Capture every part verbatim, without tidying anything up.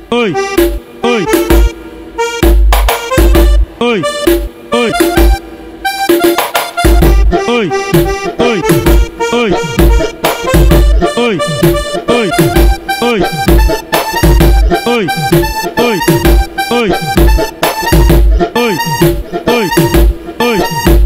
oi, oi, oi, oi, oi, oi, oi, oi, oi, oi, oi, oi, oi, oi, oi, oi.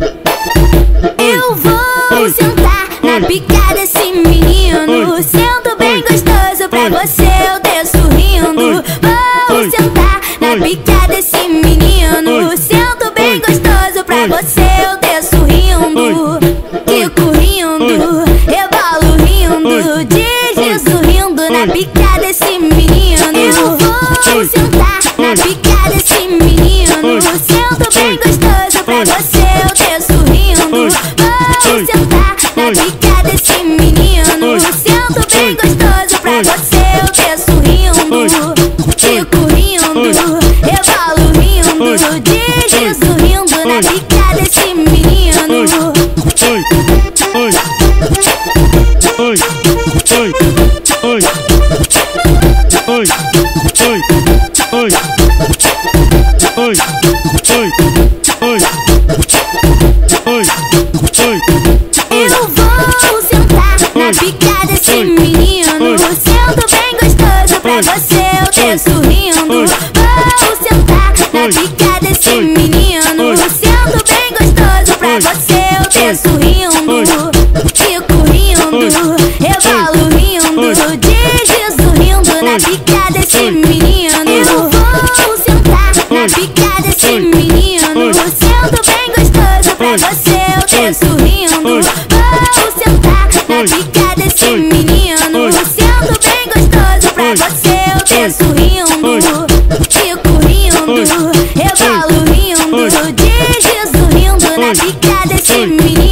Eu vou sentar na pica desse menino, sendo bem gostoso pra você, eu desço rindo. Vou sentar na pica desse menino, sendo bem gostoso pra você, eu desço rindo. Fico rindo, rebalo rindo, deslizo rindo na pica desse menino. Eu vou sentar na pica desse menino, sendo bem gostoso pra você, eu desço rindo. Vou sentar na pica desse menino, sendo bem gostoso pra você, eu desço rindo. Fico rindo, rebalo rindo, deslizo rindo na pica desse menino. Oi, oi, oi, oi, oi, oi, oi, oi, oi, oi, oi, oi. Eu vou sentar na pica desse menino, sendo bem gostoso pra você, eu desço rindo. Vou sentar na pica desse menino, sendo bem gostoso pra você, eu desço rindo. Fico rindo, rebalo rindo, deslizo rindo na pica desse menino. Eu vou sentar na pica desse menino, sendo bem gostoso pra você, eu desço rindo. Vou sentar na pica desse menino, sendo bem gostoso pra você, eu desço rindo. Fico rindo, rebalo rindo, deslizo rindo na pica desse menino.